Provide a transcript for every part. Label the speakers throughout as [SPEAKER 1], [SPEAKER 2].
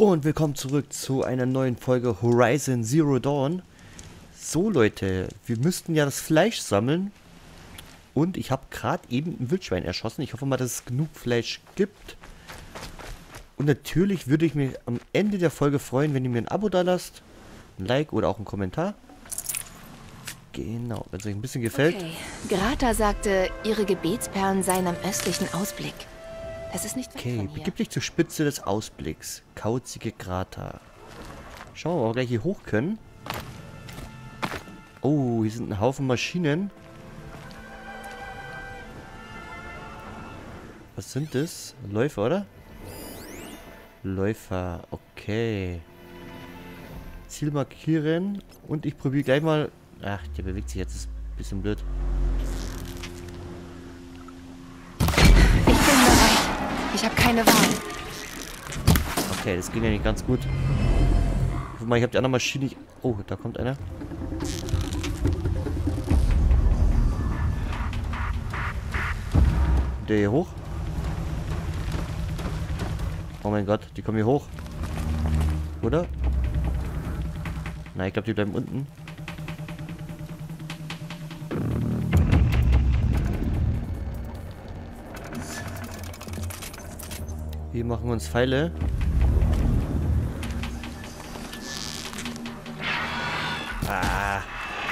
[SPEAKER 1] Und willkommen zurück zu einer neuen Folge Horizon Zero Dawn. So Leute, wir müssten ja das Fleisch sammeln. Und ich habe gerade eben ein Wildschwein erschossen. Ich hoffe mal, dass es genug Fleisch gibt. Und natürlich würde ich mich am Ende der Folge freuen, wenn ihr mir ein Abo da lasst. Ein Like oder auch einen Kommentar. Genau, wenn es euch ein bisschen gefällt.
[SPEAKER 2] Okay. Grata sagte, ihre Gebetsperlen seien am östlichen Ausblick. Das ist nicht weit
[SPEAKER 1] Okay,
[SPEAKER 2] von hier.
[SPEAKER 1] begib dich zur Spitze des Ausblicks. Kauzige Grata. Schauen wir mal, ob wir gleich hier hoch können. Oh, hier sind ein Haufen Maschinen. Was sind das? Läufer, oder? Läufer, okay. Ziel markieren. Und ich probiere gleich mal... Ach, der bewegt sich jetzt. Das ist ein bisschen blöd.
[SPEAKER 2] Ich bin bereit. Ich habe keine Wahl.
[SPEAKER 1] Okay, das ging ja nicht ganz gut. Guck mal, ich habe die andere Maschine nicht... Oh, da kommt einer. Der hier hoch. Oh mein Gott, die kommen hier hoch. Oder? Nein, ich glaube, die bleiben unten. Hier machen wir uns Pfeile. Ah.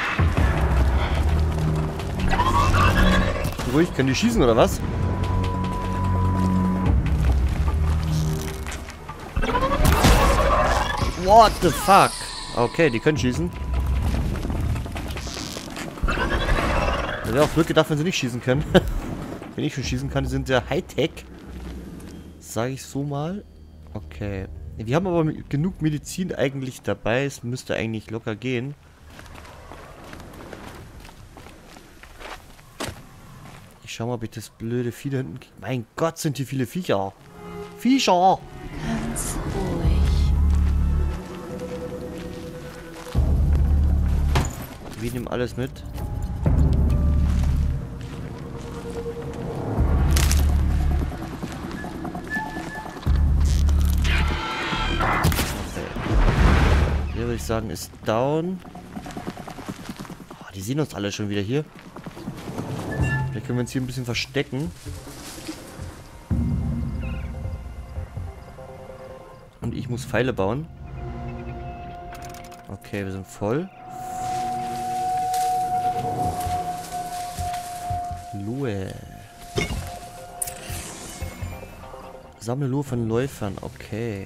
[SPEAKER 1] Ruhig, können die schießen oder was? What the fuck? Okay, die können schießen. Ich hätte auch Glück gedacht, wenn sie nicht schießen können. Wenn ich schon schießen kann, die sind sehr Hightech. Sage ich so mal. Okay. Wir haben aber genug Medizin eigentlich dabei. Es müsste eigentlich locker gehen. Ich schau mal, ob ich das blöde Vieh da hinten... Mein Gott, sind hier viele Viecher. Viecher!
[SPEAKER 2] Ganz ruhig.
[SPEAKER 1] Wir nehmen alles mit. Hier würde ich sagen, ist down. Oh, die sehen uns alle schon wieder hier. Vielleicht können wir uns hier ein bisschen verstecken. Und ich muss Pfeile bauen. Okay, wir sind voll. Lue. Sammle Lue von Läufern. Okay.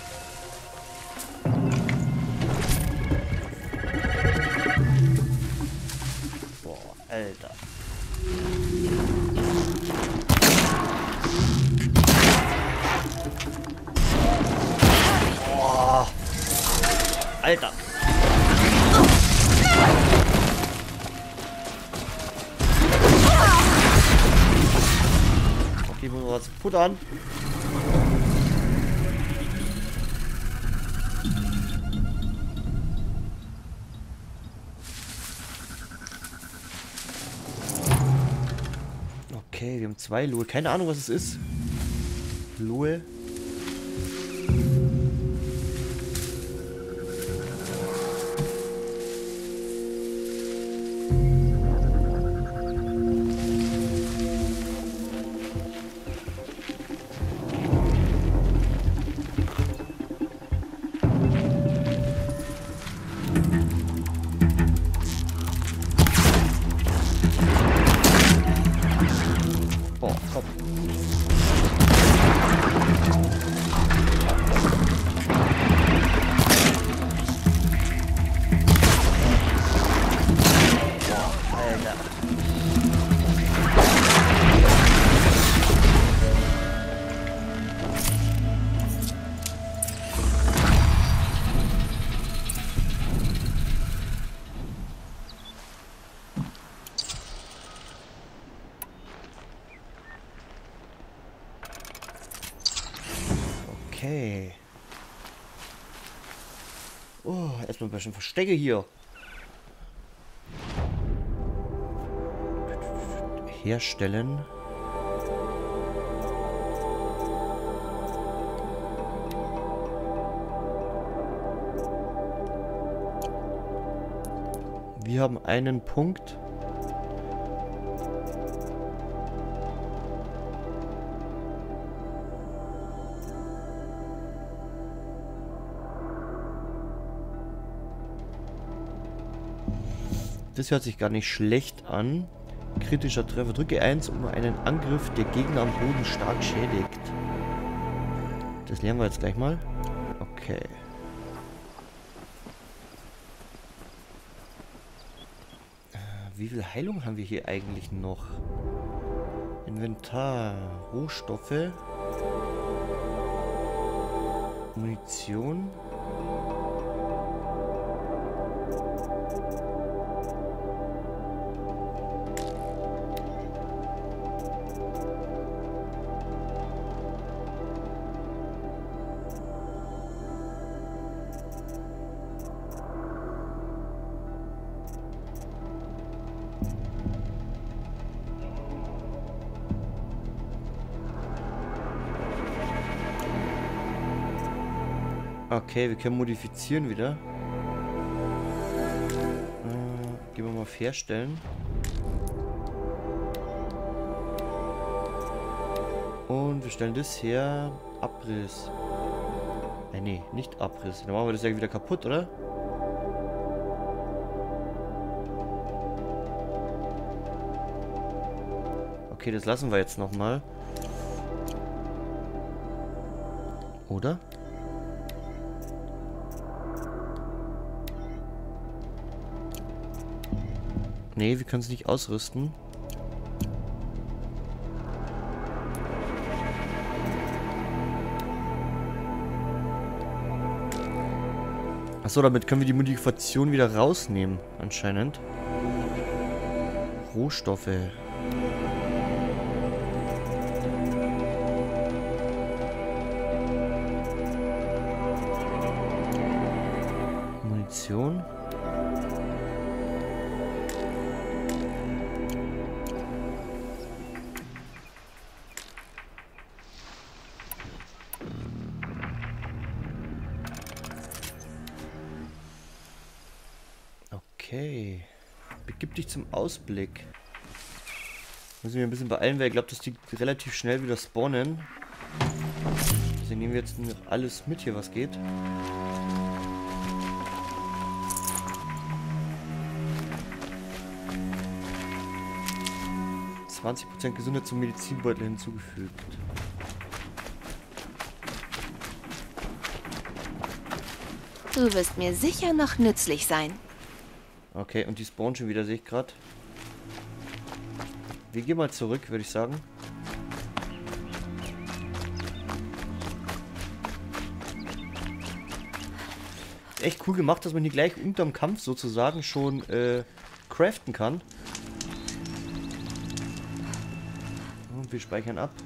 [SPEAKER 1] Boah, Alter. Boah. Alter. Okay, muss man was futtern. Okay, wir haben 2 Lue. Keine Ahnung, was es ist. Lue. Boah, komm. Boah, Alter. Okay. Oh, erstmal ein bisschen Verstecke hier. Herstellen. Wir haben einen Punkt. Das hört sich gar nicht schlecht an. Kritischer Treffer. Drücke 1, um einen Angriff der Gegner am Boden stark schädigt. Das lernen wir jetzt gleich mal. Okay. Wie viel Heilung haben wir hier eigentlich noch? Inventar. Rohstoffe. Munition. Okay, wir können modifizieren wieder. Gehen wir mal auf Herstellen. Und wir stellen das her. Abriss. Nee, nicht Abriss. Dann machen wir das ja wieder kaputt, oder? Okay, das lassen wir jetzt nochmal. Oder? Nee, wir können es nicht ausrüsten. Achso, damit können wir die Modifikation wieder rausnehmen, anscheinend. Rohstoffe. Munition. Okay. Begib dich zum Ausblick. Müssen wir ein bisschen beeilen, weil ich glaube, dass die relativ schnell wieder spawnen. Deswegen nehmen wir jetzt noch alles mit hier, was geht. %20 Gesundheit zum Medizinbeutel hinzugefügt.
[SPEAKER 2] Du wirst mir sicher noch nützlich sein.
[SPEAKER 1] Okay, und die spawnen schon wieder, sehe ich gerade. Wir gehen mal zurück, würde ich sagen. Echt cool gemacht, dass man hier gleich unterm Kampf sozusagen schon craften kann. Und wir speichern ab.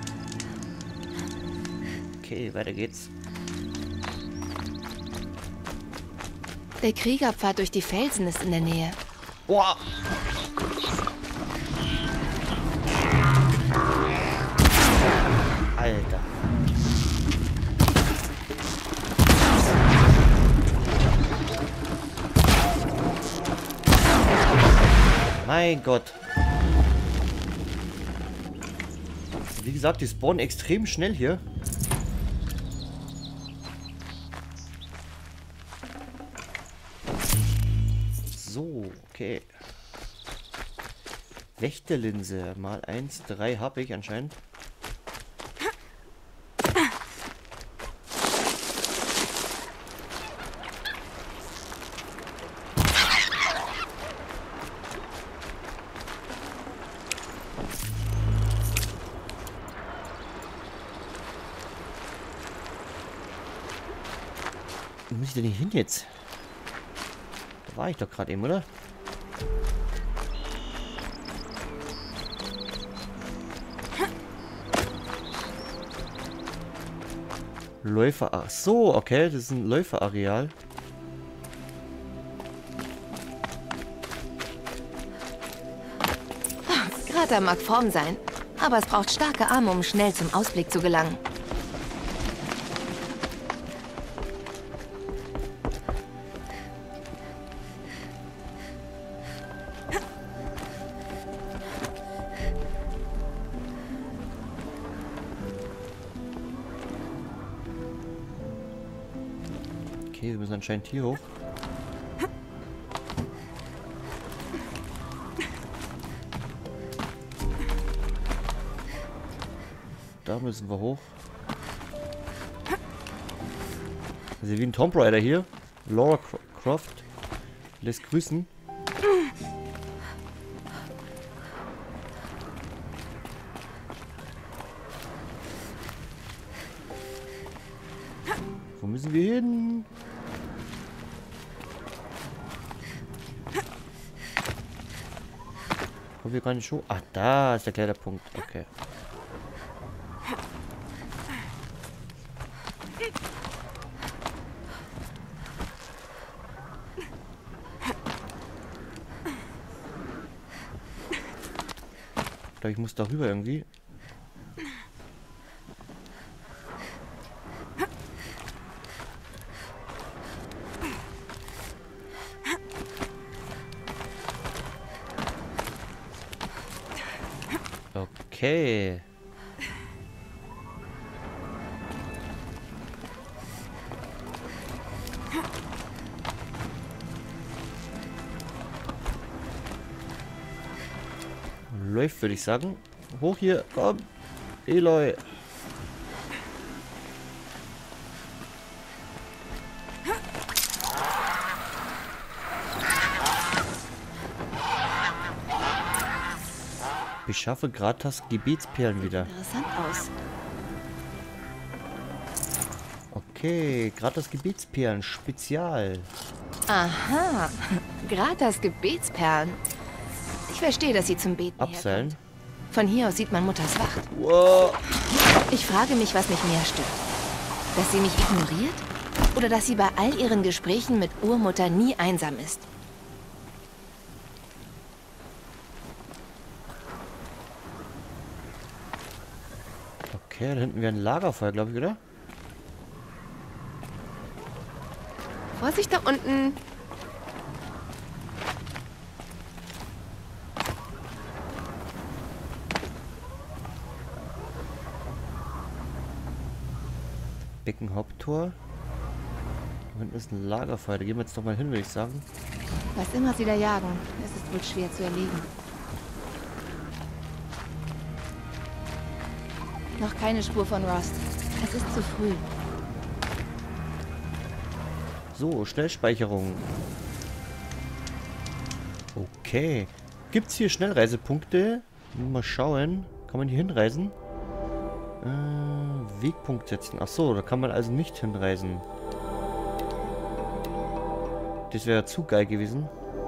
[SPEAKER 1] Okay, weiter geht's.
[SPEAKER 2] Der Kriegerpfad durch die Felsen ist in der Nähe.
[SPEAKER 1] Boah! Alter. Mein Gott. Wie gesagt, die spawnen extrem schnell hier. So, okay. Wächterlinse mal 1, 3 habe ich anscheinend. Wo muss ich denn hier hin jetzt? Da war ich doch gerade eben, oder? Läufer. Ach so, okay, das ist ein Läuferareal.
[SPEAKER 2] Krater mag Form sein, aber es braucht starke Arme, um schnell zum Ausblick zu gelangen.
[SPEAKER 1] Okay, wir müssen anscheinend hier hoch. Da müssen wir hoch. Also wie ein Tomb Raider hier. Lara Croft lässt grüßen. Wo müssen wir hin? Kommen wir gar nicht hoch? Ach, da ist der kleine Punkt. Okay. Ich glaube, ich muss darüber irgendwie. Okay. Läuft, würde ich sagen. Hoch hier, komm. Eloy. Ich schaffe Gratas Gebetsperlen wieder.
[SPEAKER 2] Interessant aus.
[SPEAKER 1] Okay, Gratas Gebetsperlen, Spezial.
[SPEAKER 2] Aha. Gratas Gebetsperlen. Ich verstehe, dass sie zum Beten
[SPEAKER 1] Abseilen.
[SPEAKER 2] herkommt. Von hier aus sieht man Mutters Wacht.
[SPEAKER 1] Wow.
[SPEAKER 2] Ich frage mich, was mich mehr stört. Dass sie mich ignoriert? Oder dass sie bei all ihren Gesprächen mit Urmutter nie einsam ist?
[SPEAKER 1] Okay, da hinten wäre ein Lagerfeuer, glaube ich, oder?
[SPEAKER 2] Vorsicht da unten.
[SPEAKER 1] Beckenhaupttor. Da hinten ist ein Lagerfeuer. Da gehen wir jetzt doch mal hin, würde ich sagen.
[SPEAKER 2] Was immer sie da jagen, es ist wohl schwer zu erlegen. Noch keine Spur von Rost. Es ist zu früh.
[SPEAKER 1] So, Schnellspeicherung. Okay. Gibt es hier Schnellreisepunkte? Mal schauen. Kann man hier hinreisen? Wegpunkt setzen. Ach so, da kann man also nicht hinreisen. Das wäre zu geil gewesen.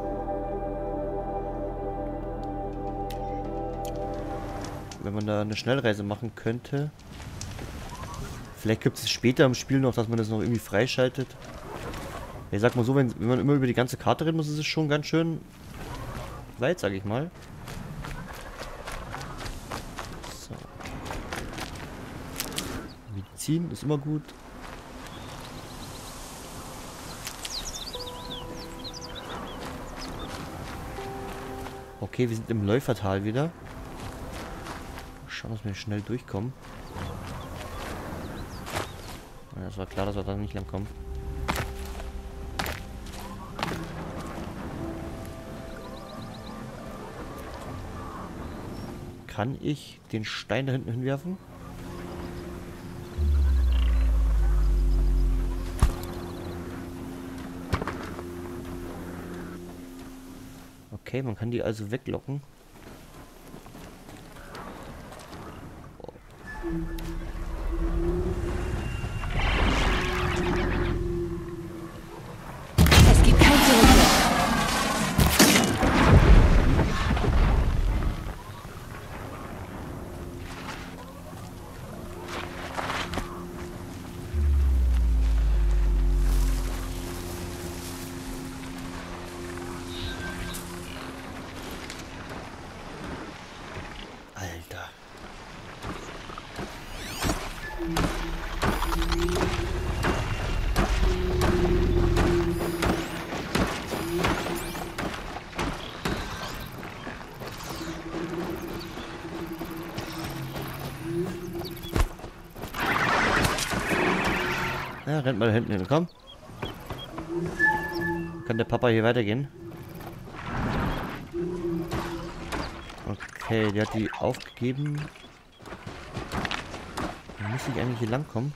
[SPEAKER 1] Wenn man da eine Schnellreise machen könnte. Vielleicht gibt es später im Spiel noch, dass man das noch irgendwie freischaltet. Ich sag mal so, wenn man immer über die ganze Karte rennen muss, ist es schon ganz schön weit, sag ich mal. So. Medizin ist immer gut. Okay, wir sind im Läufertal wieder. Schauen, dass wir schnell durchkommen. Ja, das war klar, dass wir da nicht lang kommen. Kann ich den Stein da hinten hinwerfen? Okay, man kann die also weglocken.
[SPEAKER 2] Es gibt kein Zurück mehr.
[SPEAKER 1] Alter. Ja, rennt mal da hinten hin, komm. Kann der Papa hier weitergehen? Okay, der hat die aufgegeben. Dann muss ich eigentlich hier lang kommen.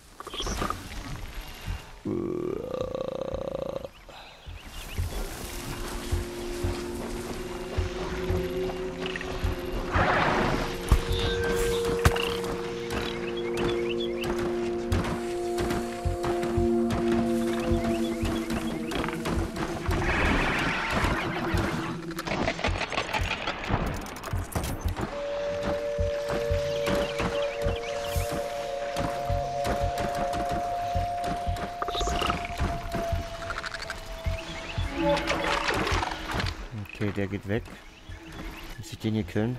[SPEAKER 1] Okay, der geht weg. Muss ich den hier killen?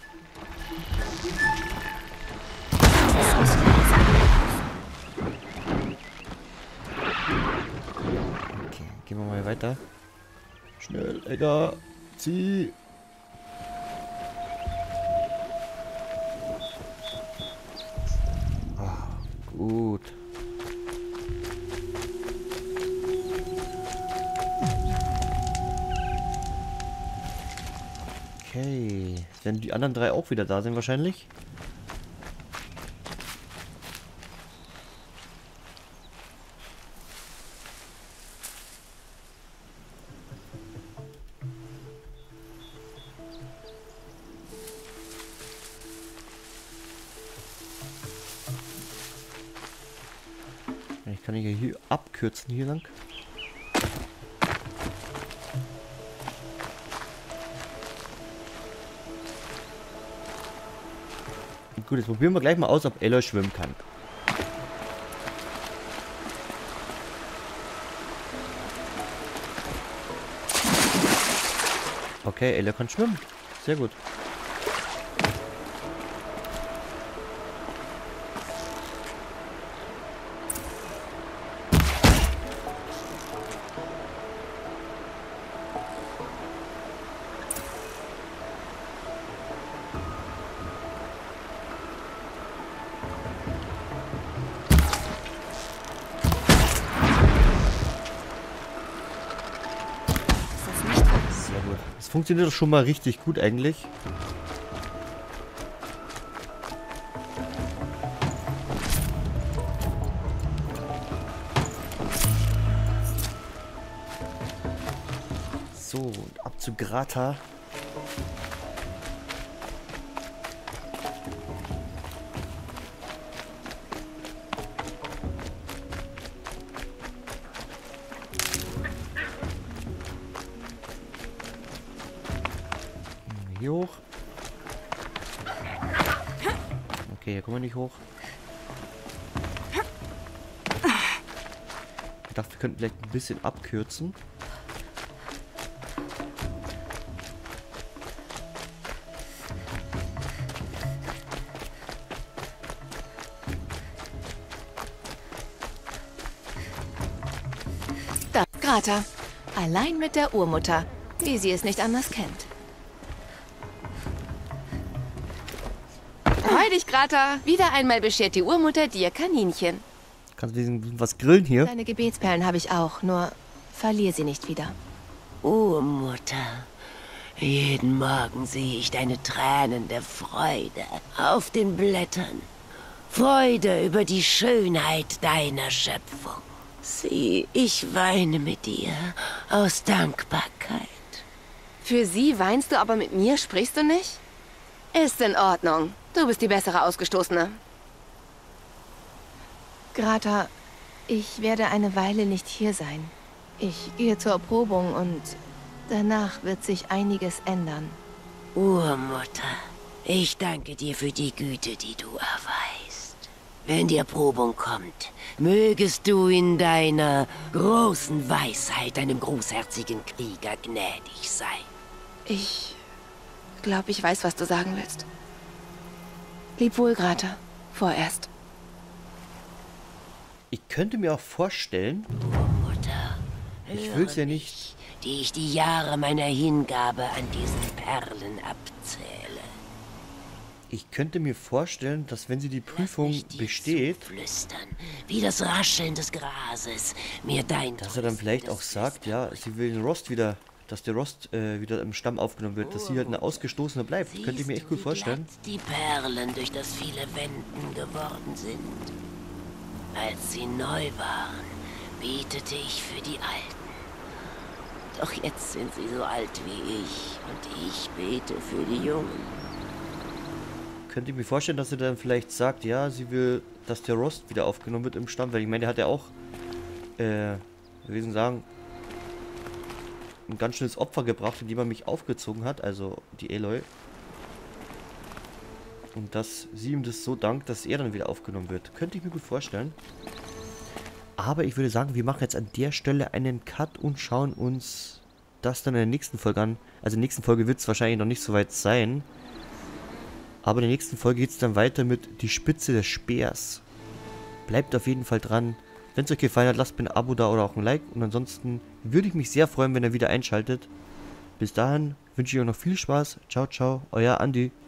[SPEAKER 1] Okay, gehen wir mal weiter. Schnell, Edgar. Zieh. Ah, gut. Okay. Jetzt werden die anderen drei auch wieder da sind wahrscheinlich. Ich kann hier abkürzen hier lang. Gut, jetzt probieren wir gleich mal aus, ob Ella schwimmen kann. Okay, Ella kann schwimmen. Sehr gut. Das funktioniert doch schon mal richtig gut eigentlich. So, und ab zu Grata. Hier hoch. Okay, hier kommen wir nicht hoch. Ich dachte, wir könnten vielleicht ein bisschen abkürzen.
[SPEAKER 2] Da, Grata. Allein mit der Urmutter, wie sie es nicht anders kennt. Freu dich, Grata. Wieder einmal beschert die Urmutter dir Kaninchen.
[SPEAKER 1] Kannst du was grillen hier?
[SPEAKER 2] Deine Gebetsperlen habe ich auch, nur verlier sie nicht wieder.
[SPEAKER 3] Urmutter, jeden Morgen sehe ich deine Tränen der Freude auf den Blättern. Freude über die Schönheit deiner Schöpfung. Sieh, ich weine mit dir aus Dankbarkeit.
[SPEAKER 2] Für sie weinst du, aber mit mir sprichst du nicht? Ist in Ordnung. Du bist die bessere Ausgestoßene. Grata, ich werde eine Weile nicht hier sein. Ich gehe zur Erprobung und danach wird sich einiges ändern.
[SPEAKER 3] Urmutter, ich danke dir für die Güte, die du erweist. Wenn die Erprobung kommt, mögest du in deiner großen Weisheit einem großherzigen Krieger gnädig sein.
[SPEAKER 2] Ich glaube, ich weiß, was du sagen willst. Leb wohl, Grata. Vorerst.
[SPEAKER 1] Ich könnte mir auch vorstellen,
[SPEAKER 3] Urmutter,
[SPEAKER 1] ich will es ja nicht.
[SPEAKER 3] Die ich die Jahre meiner Hingabe an diesen Perlen abzähle.
[SPEAKER 1] Ich könnte mir vorstellen, dass wenn sie die Prüfung
[SPEAKER 3] Lass mich dir
[SPEAKER 1] besteht,
[SPEAKER 3] zuflüstern, wie das Rascheln des Grases, mir dein
[SPEAKER 1] dass er dann vielleicht auch sagt, ja, sie will den Rost wieder, dass der Rost wieder im Stamm aufgenommen wird, dass sie halt eine Ausgestoßene bleibt. Könnte ich mir echt gut vorstellen.
[SPEAKER 3] Die Perlen durch das viele Wenden geworden sind. Als sie neu waren, betete ich für die Alten. Doch jetzt sind sie so alt wie ich und ich bete für die Jungen.
[SPEAKER 1] Könnte ich mir vorstellen, dass sie dann vielleicht sagt, ja, sie will, dass der Rost wieder aufgenommen wird im Stamm, weil ich meine, der hat ja auch, wie soll ich sagen, ein ganz schönes Opfer gebracht, indem er mich aufgezogen hat, also die Aloy. Und dass sie ihm das so dankt, dass er dann wieder aufgenommen wird. Könnte ich mir gut vorstellen. Aber ich würde sagen, wir machen jetzt an der Stelle einen Cut und schauen uns das dann in der nächsten Folge an. Also in der nächsten Folge wird es wahrscheinlich noch nicht so weit sein. Aber in der nächsten Folge geht es dann weiter mit die Spitze des Speers. Bleibt auf jeden Fall dran. Wenn es euch gefallen hat, lasst mir ein Abo da oder auch ein Like. Und ansonsten würde ich mich sehr freuen, wenn ihr wieder einschaltet. Bis dahin wünsche ich euch noch viel Spaß. Ciao, ciao, euer Andi.